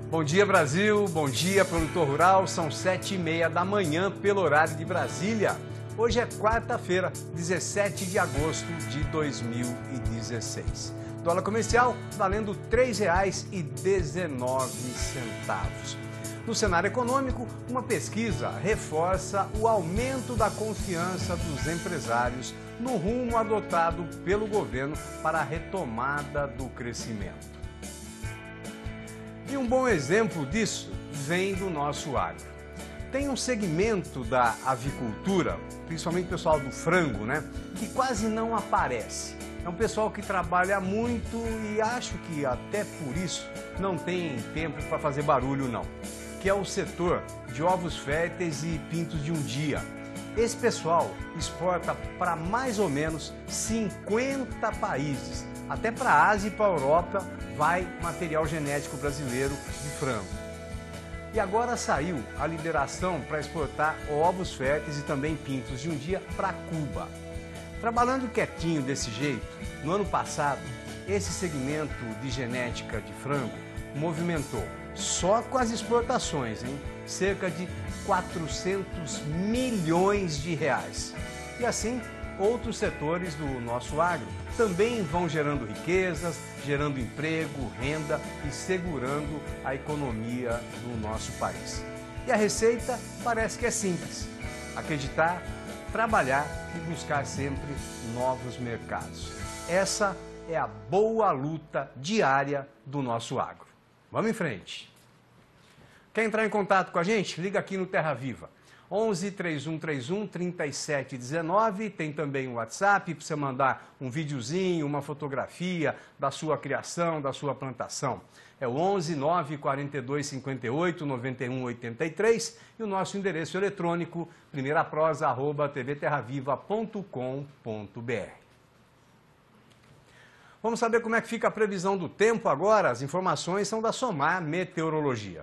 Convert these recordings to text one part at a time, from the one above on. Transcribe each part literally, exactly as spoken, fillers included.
Bom dia, Brasil. Bom dia, produtor rural. São sete e meia da manhã pelo horário de Brasília. Hoje é quarta-feira, dezessete de agosto de dois mil e dezesseis. Dólar comercial valendo três reais e dezenove centavos. No cenário econômico, uma pesquisa reforça o aumento da confiança dos empresários no rumo adotado pelo governo para a retomada do crescimento. E um bom exemplo disso vem do nosso agro. Tem um segmento da avicultura, principalmente o pessoal do frango, né, que quase não aparece. É um pessoal que trabalha muito e acho que até por isso não tem tempo para fazer barulho não, que é o setor de ovos férteis e pintos de um dia. Esse pessoal exporta para mais ou menos cinquenta países, até para a Ásia e para a Europa vai material genético brasileiro de frango. E agora saiu a liberação para exportar ovos férteis e também pintos de um dia para Cuba. Trabalhando quietinho desse jeito, no ano passado, esse segmento de genética de frango movimentou, só com as exportações, hein, cerca de quatrocentos milhões de reais. E assim, outros setores do nosso agro também vão gerando riquezas, gerando emprego, renda e segurando a economia do nosso país. E a receita parece que é simples: acreditar, trabalhar e buscar sempre novos mercados. Essa é a boa luta diária do nosso agro. Vamos em frente. Quer entrar em contato com a gente? Liga aqui no Terra Viva. onze, três um três um, trinta e sete dezenove, tem também o WhatsApp para você mandar um videozinho, uma fotografia da sua criação, da sua plantação. É o onze, nove, quarenta e dois, cinquenta e oito, noventa e um, oitenta e três e o nosso endereço eletrônico primeiraprosa arroba tv terra viva ponto com ponto br. Vamos saber como é que fica a previsão do tempo agora? As informações são da Somar Meteorologia.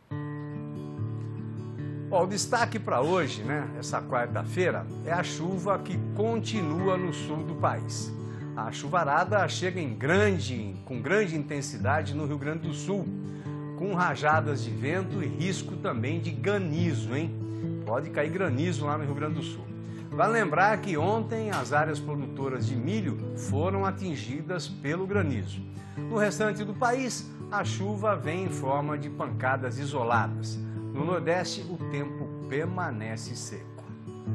Bom, o destaque para hoje, né, essa quarta-feira, é a chuva que continua no sul do país. A chuvarada chega em grande, com grande intensidade no Rio Grande do Sul, com rajadas de vento e risco também de granizo, hein? Pode cair granizo lá no Rio Grande do Sul. Vale lembrar que ontem as áreas produtoras de milho foram atingidas pelo granizo. No restante do país, a chuva vem em forma de pancadas isoladas. No Nordeste, o tempo permanece seco.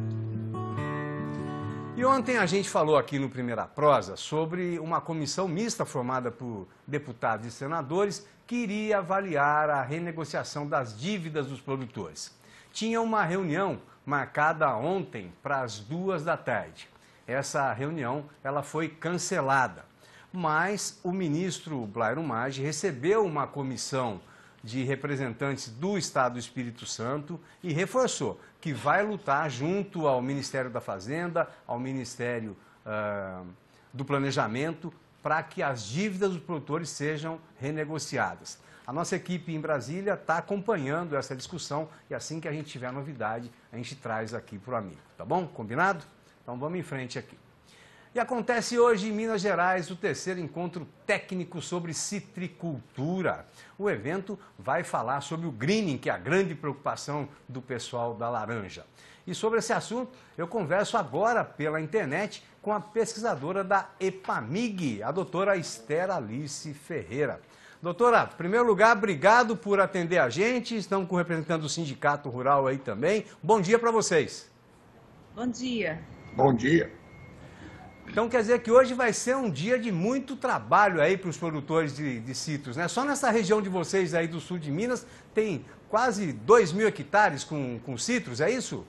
E ontem a gente falou aqui no Primeira Prosa sobre uma comissão mista formada por deputados e senadores que iria avaliar a renegociação das dívidas dos produtores. Tinha uma reunião marcada ontem para as duas da tarde. Essa reunião ela foi cancelada, mas o ministro Blairo Maggi recebeu uma comissão de representantes do Estado do Espírito Santo e reforçou que vai lutar junto ao Ministério da Fazenda, ao Ministério uh, do Planejamento, para que as dívidas dos produtores sejam renegociadas. A nossa equipe em Brasília está acompanhando essa discussão e assim que a gente tiver novidade, a gente traz aqui para o amigo, tá bom? Combinado? Então vamos em frente aqui. E acontece hoje em Minas Gerais o terceiro encontro técnico sobre citricultura. O evento vai falar sobre o greening, que é a grande preocupação do pessoal da laranja. E sobre esse assunto, eu converso agora pela internet com a pesquisadora da EPAMIG, a doutora Esther Alice Ferreira. Doutora, em primeiro lugar, obrigado por atender a gente. Estamos representando o Sindicato Rural aí também. Bom dia para vocês. Bom dia. Bom dia. Então quer dizer que hoje vai ser um dia de muito trabalho aí para os produtores de, de citros, né? Só nessa região de vocês aí do sul de Minas tem quase dois mil hectares com, com citros, é isso?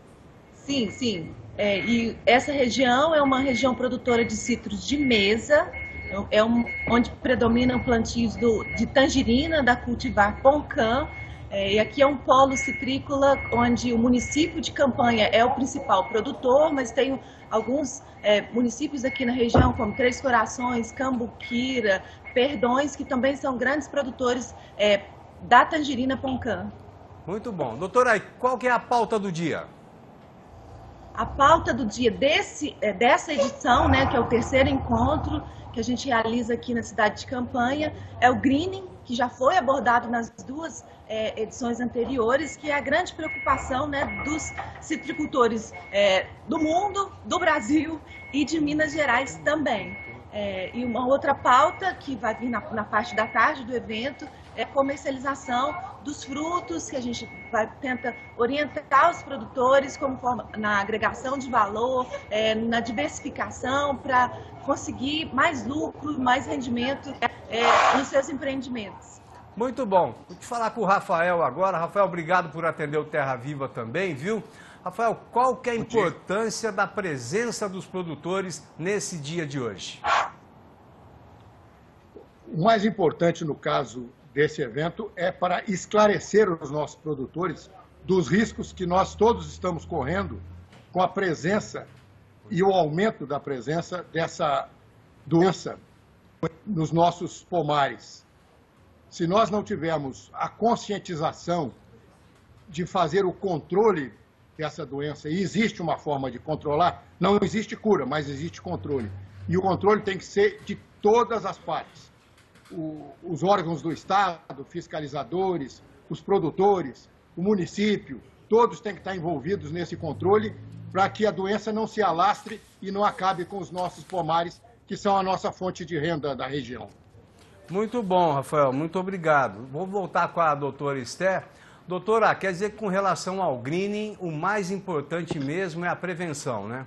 Sim, sim. É, e essa região é uma região produtora de citros de mesa, é um, onde predominam plantios do, de tangerina, da cultivar Poncã. É, e aqui é um polo citrícola onde o município de Campanha é o principal produtor, mas tem alguns é, municípios aqui na região, como Três Corações, Cambuquira, Perdões, que também são grandes produtores é, da tangerina Poncã. Muito bom. Doutora, qual que é a pauta do dia? A pauta do dia desse, dessa edição, né, que é o terceiro encontro que a gente realiza aqui na cidade de Campanha, é o greening, que já foi abordado nas duas é, edições anteriores, que é a grande preocupação, né, dos citricultores é, do mundo, do Brasil e de Minas Gerais também. É, e uma outra pauta que vai vir na, na parte da tarde do evento é a comercialização dos frutos, que a gente vai tenta orientar os produtores como forma, na agregação de valor, é, na diversificação, para conseguir mais lucro, mais rendimento é, nos seus empreendimentos. Muito bom. Vou te falar com o Rafael agora. Rafael, obrigado por atender o Terra Viva também, viu? Rafael, qual que é a importância da presença dos produtores nesse dia de hoje? O mais importante no caso desse evento é para esclarecer os nossos produtores dos riscos que nós todos estamos correndo com a presença e o aumento da presença dessa doença nos nossos pomares. Se nós não tivermos a conscientização de fazer o controle dessa doença, e existe uma forma de controlar, não existe cura, mas existe controle. E o controle tem que ser de todas as partes. O, os órgãos do Estado, fiscalizadores, os produtores, o município, todos têm que estar envolvidos nesse controle para que a doença não se alastre e não acabe com os nossos pomares, que são a nossa fonte de renda da região. Muito bom, Rafael, muito obrigado. Vou voltar com a doutora Esther. Doutora, quer dizer que com relação ao greening, o mais importante mesmo é a prevenção, né?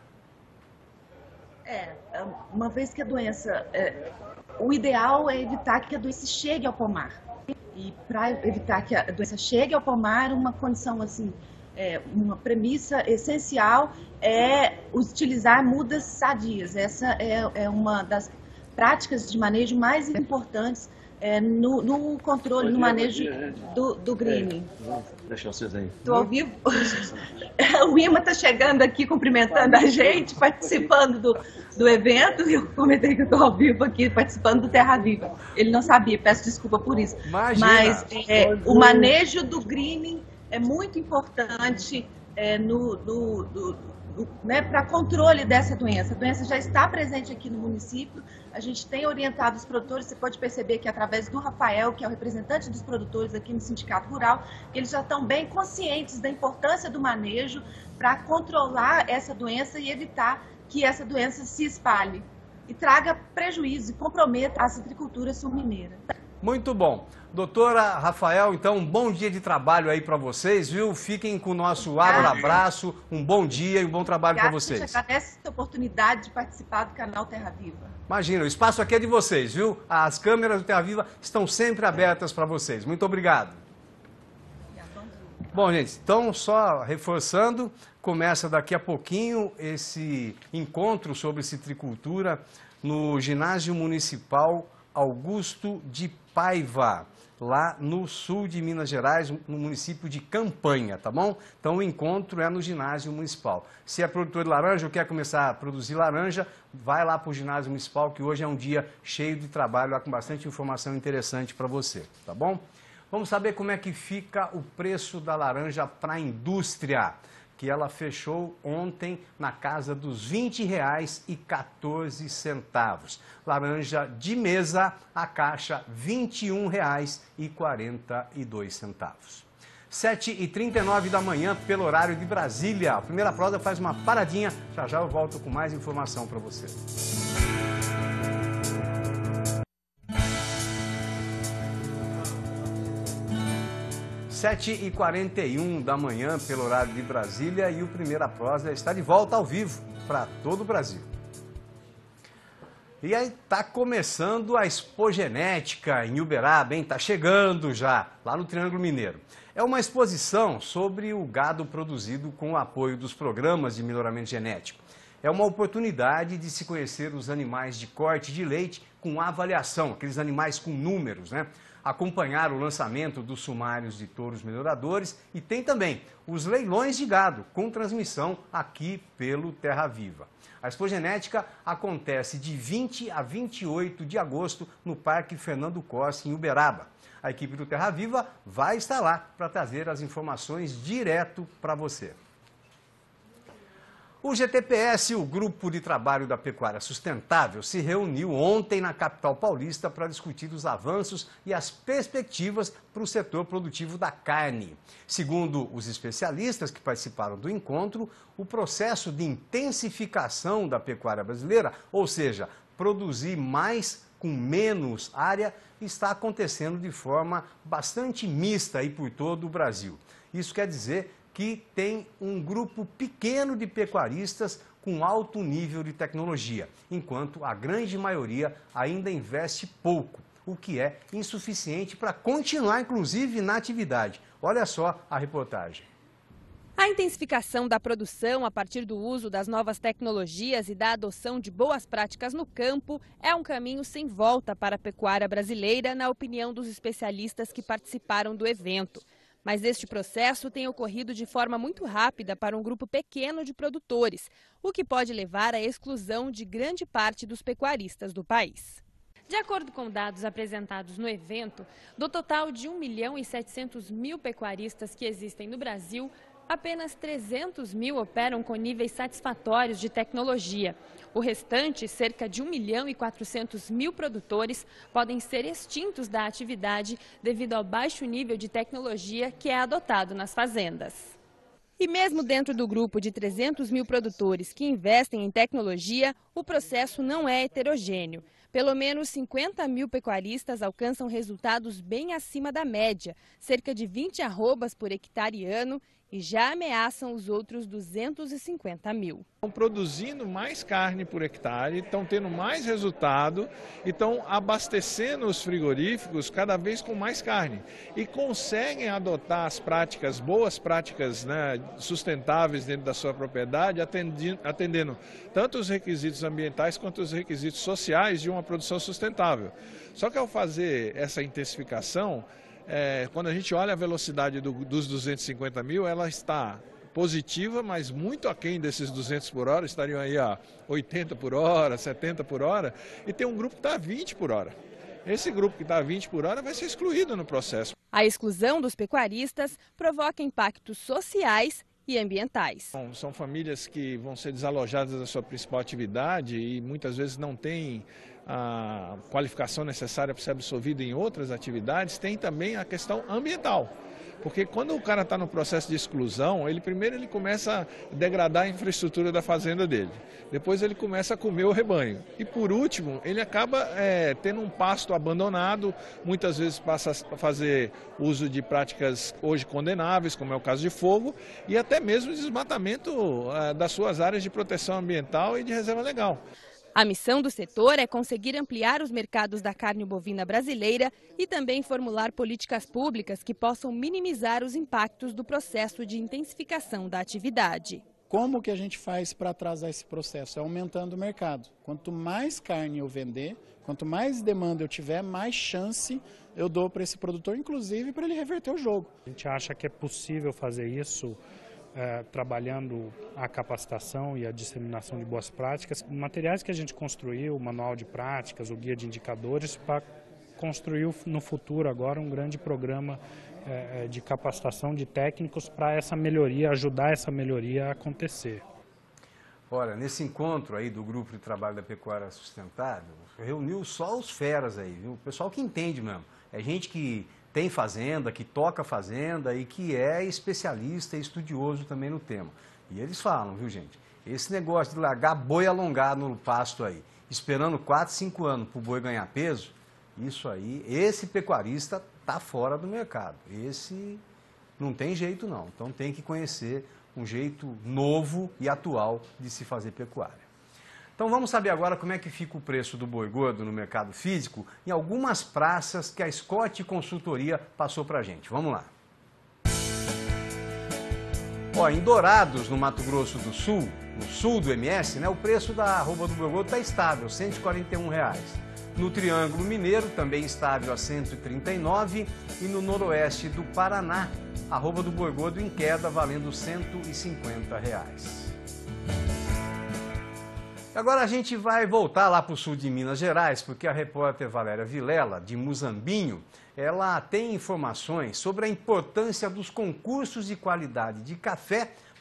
É, uma vez que a doença... É, o ideal é evitar que a doença chegue ao pomar. E para evitar que a doença chegue ao pomar, uma condição assim, é, uma premissa essencial é utilizar mudas sadias. Essa é, é uma das práticas de manejo mais importantes É, no, no controle, no manejo do, do greening. Vou deixar vocês aí. Estou ao vivo. O Ima está chegando aqui, cumprimentando a gente, participando do, do evento. Eu comentei que eu estou ao vivo aqui, participando do Terra Viva. Ele não sabia, peço desculpa por isso. Imagina. Mas é, o manejo do greening é muito importante é, no, no, no, no, né, para controle dessa doença. A doença já está presente aqui no município. A gente tem orientado os produtores, você pode perceber que através do Rafael, que é o representante dos produtores aqui no Sindicato Rural, eles já estão bem conscientes da importância do manejo para controlar essa doença e evitar que essa doença se espalhe e traga prejuízo e comprometa a citricultura sul-mineira. Muito bom. Doutora Rafael, então, um bom dia de trabalho aí para vocês, viu? Fiquem com o nosso abraço, um bom dia e um bom trabalho para vocês. A gente agradece a oportunidade de participar do canal Terra Viva. Imagina, o espaço aqui é de vocês, viu? As câmeras do Terra Viva estão sempre abertas para vocês. Muito obrigado. Bom, gente, então, só reforçando, começa daqui a pouquinho esse encontro sobre citricultura no Ginásio Municipal Augusto de Paiva, lá no sul de Minas Gerais, no município de Campanha, tá bom? Então o encontro é no ginásio municipal. Se é produtor de laranja ou quer começar a produzir laranja, vai lá para o ginásio municipal, que hoje é um dia cheio de trabalho, lá com bastante informação interessante para você, tá bom? Vamos saber como é que fica o preço da laranja para a indústria, que ela fechou ontem na casa dos vinte reais e quatorze centavos. Laranja de mesa, a caixa vinte e um reais e quarenta e dois centavos. sete e trinta e nove da manhã, pelo horário de Brasília. A primeira prosa faz uma paradinha, já já eu volto com mais informação para você. sete e quarenta e um da manhã, pelo horário de Brasília, e o Primeira Prosa está de volta ao vivo para todo o Brasil. E aí está começando a Expogenética em Uberaba, hein? Está chegando já, lá no Triângulo Mineiro. É uma exposição sobre o gado produzido com o apoio dos programas de melhoramento genético. É uma oportunidade de se conhecer os animais de corte de leite com avaliação, aqueles animais com números, né? Acompanhar o lançamento dos sumários de touros melhoradores e tem também os leilões de gado com transmissão aqui pelo Terra Viva. A Expogenética acontece de vinte a vinte e oito de agosto no Parque Fernando Costa, em Uberaba. A equipe do Terra Viva vai estar lá para trazer as informações direto para você. O G T P S, o Grupo de Trabalho da Pecuária Sustentável, se reuniu ontem na capital paulista para discutir os avanços e as perspectivas para o setor produtivo da carne. Segundo os especialistas que participaram do encontro, o processo de intensificação da pecuária brasileira, ou seja, produzir mais com menos área, está acontecendo de forma bastante mista aí por todo o Brasil. Isso quer dizer que tem um grupo pequeno de pecuaristas com alto nível de tecnologia, enquanto a grande maioria ainda investe pouco, o que é insuficiente para continuar, inclusive, na atividade. Olha só a reportagem. A intensificação da produção a partir do uso das novas tecnologias e da adoção de boas práticas no campo é um caminho sem volta para a pecuária brasileira, na opinião dos especialistas que participaram do evento. Mas este processo tem ocorrido de forma muito rápida para um grupo pequeno de produtores, o que pode levar à exclusão de grande parte dos pecuaristas do país. De acordo com dados apresentados no evento, do total de um milhão e setecentos mil pecuaristas que existem no Brasil, apenas trezentos mil operam com níveis satisfatórios de tecnologia. O restante, cerca de um milhão e quatrocentos mil produtores, podem ser extintos da atividade devido ao baixo nível de tecnologia que é adotado nas fazendas. E mesmo dentro do grupo de trezentos mil produtores que investem em tecnologia, o processo não é heterogêneo. Pelo menos cinquenta mil pecuaristas alcançam resultados bem acima da média, cerca de vinte arrobas por hectare ano, e já ameaçam os outros duzentos e cinquenta mil. Estão produzindo mais carne por hectare, estão tendo mais resultado e estão abastecendo os frigoríficos cada vez com mais carne. E conseguem adotar as práticas, boas práticas, né, sustentáveis dentro da sua propriedade, atendendo, atendendo tanto os requisitos ambientais quanto os requisitos sociais de uma produção sustentável. Só que ao fazer essa intensificação, É, quando a gente olha a velocidade do, dos duzentos e cinquenta mil, ela está positiva, mas muito aquém desses duzentos por hora, estariam aí a oitenta por hora, setenta por hora, e tem um grupo que está a vinte por hora. Esse grupo que está a vinte por hora vai ser excluído no processo. A exclusão dos pecuaristas provoca impactos sociais e ambientais. Bom, são famílias que vão ser desalojadas da sua principal atividade e muitas vezes não têm a qualificação necessária para ser absorvida em outras atividades. Tem também a questão ambiental, porque quando o cara está no processo de exclusão, ele primeiro ele começa a degradar a infraestrutura da fazenda dele, depois ele começa a comer o rebanho e por último ele acaba é, tendo um pasto abandonado, muitas vezes passa a fazer uso de práticas hoje condenáveis, como é o caso de fogo, e até mesmo desmatamento é, das suas áreas de proteção ambiental e de reserva legal. A missão do setor é conseguir ampliar os mercados da carne bovina brasileira e também formular políticas públicas que possam minimizar os impactos do processo de intensificação da atividade. Como que a gente faz para atrasar esse processo? É aumentando o mercado. Quanto mais carne eu vender, quanto mais demanda eu tiver, mais chance eu dou para esse produtor, inclusive para ele reverter o jogo. A gente acha que é possível fazer isso É, trabalhando a capacitação e a disseminação de boas práticas, materiais que a gente construiu, o manual de práticas, o guia de indicadores, para construir no futuro agora um grande programa é, de capacitação de técnicos para essa melhoria, ajudar essa melhoria a acontecer. Olha, nesse encontro aí do Grupo de Trabalho da Pecuária Sustentável, reuniu só os feras aí, viu? O pessoal que entende mesmo. É gente que tem fazenda, que toca fazenda e que é especialista e estudioso também no tema. E eles falam, viu gente, esse negócio de largar boi alongado no pasto aí, esperando quatro, cinco anos para o boi ganhar peso, isso aí, esse pecuarista está fora do mercado. Esse não tem jeito não, então tem que conhecer um jeito novo e atual de se fazer pecuária. Então vamos saber agora como é que fica o preço do boi gordo no mercado físico em algumas praças que a Scott Consultoria passou para a gente. Vamos lá. Ó, em Dourados, no Mato Grosso do Sul, no sul do M S, né, o preço da arroba do boi gordo está estável, cento e quarenta e um reais. No Triângulo Mineiro, também estável a cento e trinta e nove reais. E no noroeste do Paraná, a arroba do boi gordo em queda, valendo cento e cinquenta reais. Agora a gente vai voltar lá para o sul de Minas Gerais, porque a repórter Valéria Vilela, de Muzambinho, ela tem informações sobre a importância dos concursos de qualidade de café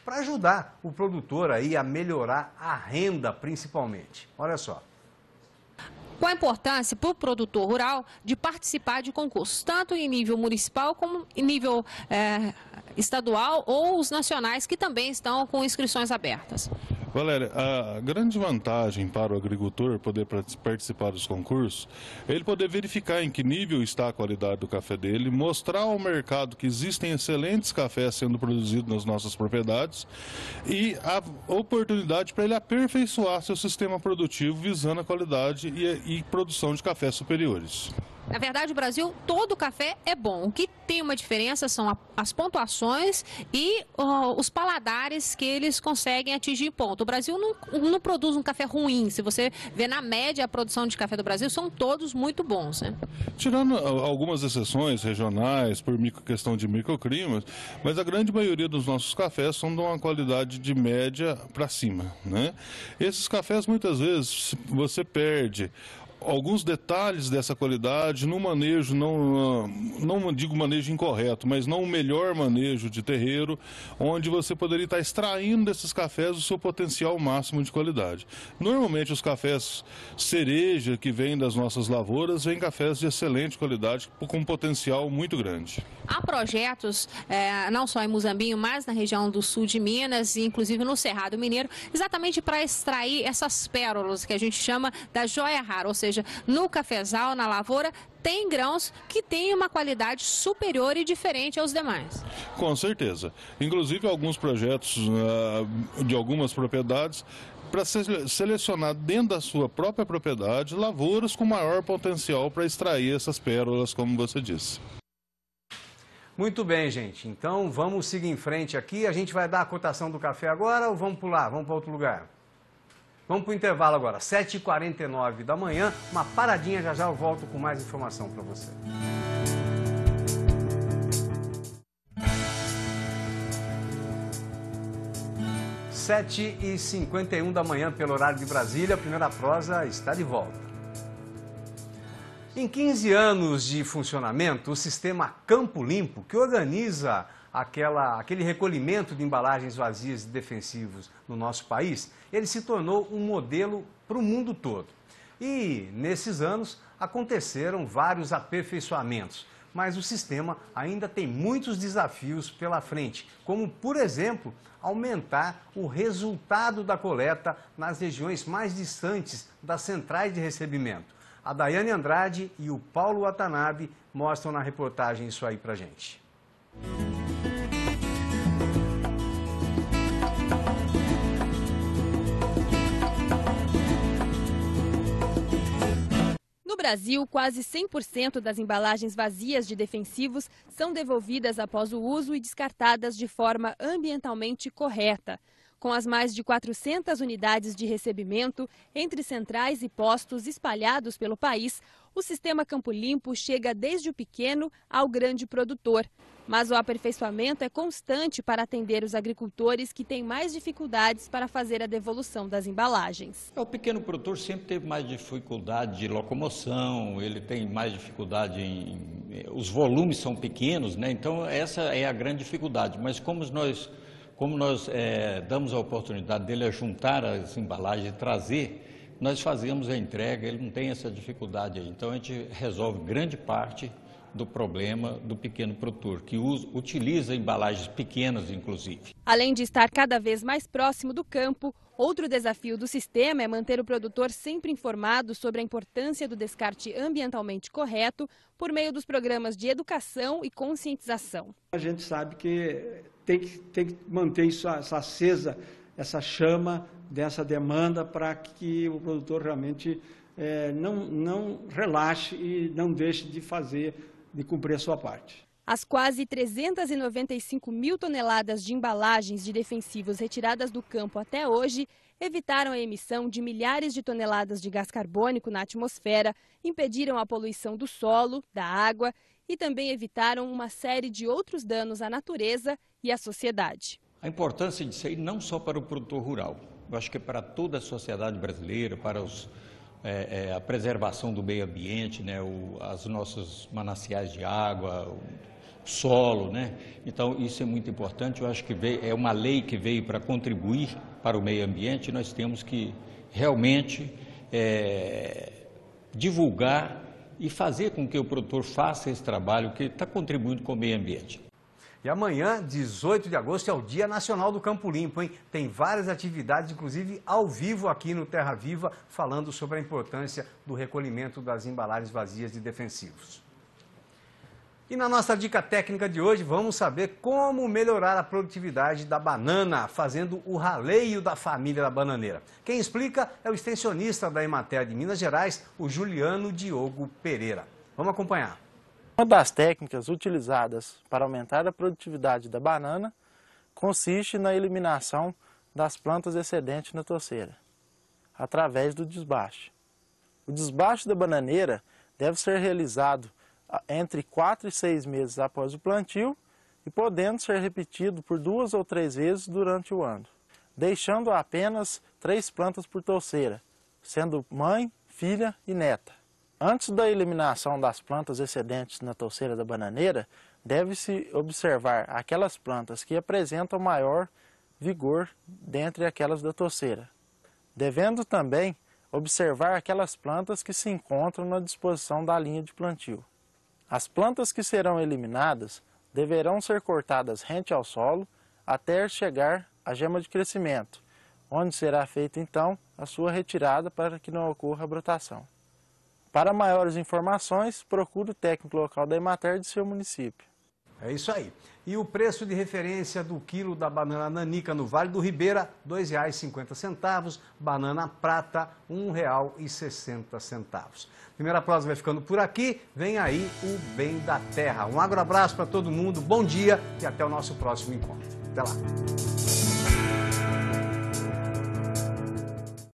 para ajudar o produtor aí a melhorar a renda principalmente. Olha só. Com a importância para o produtor rural de participar de concursos, tanto em nível municipal como em nível é, estadual ou os nacionais, que também estão com inscrições abertas. Valéria, a grande vantagem para o agricultor poder participar dos concursos é ele poder verificar em que nível está a qualidade do café dele, mostrar ao mercado que existem excelentes cafés sendo produzidos nas nossas propriedades e a oportunidade para ele aperfeiçoar seu sistema produtivo visando a qualidade e, e produção de cafés superiores. Na verdade, no Brasil, todo café é bom. O que tem uma diferença são a, as pontuações e uh, os paladares que eles conseguem atingir ponto. O Brasil não, não produz um café ruim. Se você vê na média a produção de café do Brasil, são todos muito bons, né? Tirando algumas exceções regionais, por micro, questão de microclimas, mas a grande maioria dos nossos cafés são de uma qualidade de média para cima, né? Esses cafés, muitas vezes, você perde alguns detalhes dessa qualidade no manejo, não, não digo manejo incorreto, mas não o melhor manejo de terreiro, onde você poderia estar extraindo desses cafés o seu potencial máximo de qualidade. Normalmente os cafés cereja que vêm das nossas lavouras, vêm cafés de excelente qualidade, com um potencial muito grande. Há projetos, é, não só em Muzambinho, mas na região do sul de Minas, e inclusive no Cerrado Mineiro, exatamente para extrair essas pérolas que a gente chama da joia rara, ou seja, no cafezal, na lavoura, tem grãos que têm uma qualidade superior e diferente aos demais. Com certeza. Inclusive alguns projetos uh, de algumas propriedades para selecionar dentro da sua própria propriedade lavouras com maior potencial para extrair essas pérolas, como você disse. Muito bem, gente. Então vamos seguir em frente aqui. A gente vai dar a cotação do café agora ou vamos pular? Vamos para outro lugar? Vamos para o intervalo agora, sete e quarenta e nove da manhã. Uma paradinha, já já eu volto com mais informação para você. sete e cinquenta e um da manhã, pelo horário de Brasília, a primeira prosa está de volta. Em quinze anos de funcionamento, o sistema Campo Limpo, que organiza aquela, aquele recolhimento de embalagens vazias e defensivos no nosso país, ele se tornou um modelo para o mundo todo. E, nesses anos, aconteceram vários aperfeiçoamentos, mas o sistema ainda tem muitos desafios pela frente, como, por exemplo, aumentar o resultado da coleta nas regiões mais distantes das centrais de recebimento. A Daiane Andrade e o Paulo Watanabe mostram na reportagem isso aí pra gente. No Brasil, quase cem por cento das embalagens vazias de defensivos são devolvidas após o uso e descartadas de forma ambientalmente correta. Com as mais de quatrocentas unidades de recebimento entre centrais e postos espalhados pelo país, o sistema Campo Limpo chega desde o pequeno ao grande produtor. Mas o aperfeiçoamento é constante para atender os agricultores que têm mais dificuldades para fazer a devolução das embalagens. O pequeno produtor sempre teve mais dificuldade de locomoção, ele tem mais dificuldade em... Os volumes são pequenos, né? Então essa é a grande dificuldade. Mas como nós... Como nós é, damos a oportunidade dele a juntar as embalagens e trazer, nós fazemos a entrega, ele não tem essa dificuldade aí. Então a gente resolve grande parte do problema do pequeno produtor, que usa, utiliza embalagens pequenas, inclusive. Além de estar cada vez mais próximo do campo, outro desafio do sistema é manter o produtor sempre informado sobre a importância do descarte ambientalmente correto por meio dos programas de educação e conscientização. A gente sabe que tem que, tem que manter isso, essa acesa, essa chama dessa demanda para que o produtor realmente é, não, não relaxe e não deixe de fazer, de cumprir a sua parte. As quase trezentas e noventa e cinco mil toneladas de embalagens de defensivos retiradas do campo até hoje evitaram a emissão de milhares de toneladas de gás carbônico na atmosfera, impediram a poluição do solo, da água e também evitaram uma série de outros danos à natureza e à sociedade. A importância disso aí não só para o produtor rural, eu acho que é para toda a sociedade brasileira, para os, é, é, a preservação do meio ambiente, né, o, as nossos mananciais de água, o, solo, né? Então, isso é muito importante. Eu acho que veio, é uma lei que veio para contribuir para o meio ambiente e nós temos que realmente é, divulgar e fazer com que o produtor faça esse trabalho que está contribuindo com o meio ambiente. E amanhã, dezoito de agosto, é o Dia Nacional do Campo Limpo, hein? Tem várias atividades, inclusive ao vivo aqui no Terra Viva, falando sobre a importância do recolhimento das embalagens vazias de defensivos. E na nossa dica técnica de hoje, vamos saber como melhorar a produtividade da banana, fazendo o raleio da família da bananeira. Quem explica é o extensionista da Emater de Minas Gerais, o Juliano Diogo Pereira. Vamos acompanhar. Uma das técnicas utilizadas para aumentar a produtividade da banana consiste na eliminação das plantas excedentes na toceira, através do desbaste. O desbaste da bananeira deve ser realizado entre quatro e seis meses após o plantio e podendo ser repetido por duas ou três vezes durante o ano, deixando apenas três plantas por toceira, sendo mãe, filha e neta. Antes da eliminação das plantas excedentes na toceira da bananeira, deve-se observar aquelas plantas que apresentam maior vigor dentre aquelas da toceira, devendo também observar aquelas plantas que se encontram na disposição da linha de plantio. As plantas que serão eliminadas deverão ser cortadas rente ao solo até chegar à gema de crescimento, onde será feita então a sua retirada para que não ocorra a brotação. Para maiores informações, procure o técnico local da Emater de seu município. É isso aí. E o preço de referência do quilo da banana nanica no Vale do Ribeira, dois reais e cinquenta centavos, banana prata, um real e sessenta centavos. Primeira prosa vai ficando por aqui, vem aí o Bem da Terra. Um agroabraço para todo mundo, bom dia e até o nosso próximo encontro. Até lá.